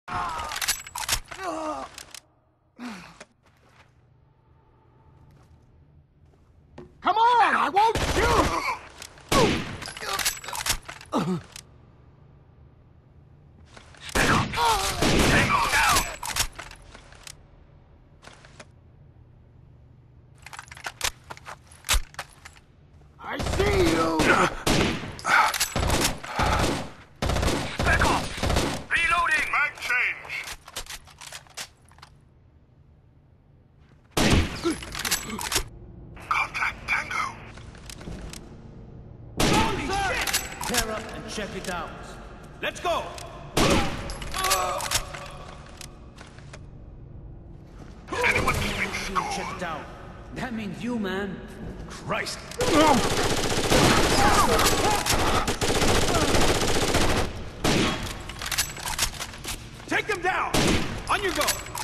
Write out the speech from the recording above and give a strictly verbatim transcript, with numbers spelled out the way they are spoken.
Come on, I won't shoot! Tango down! I see you! Back off! Reloading! Mag change! Contact Tango! Holy shit! Tear up and check it out. Let's go! Anyone keeping You checked out. That means you, man. Christ! Take them down! On your go!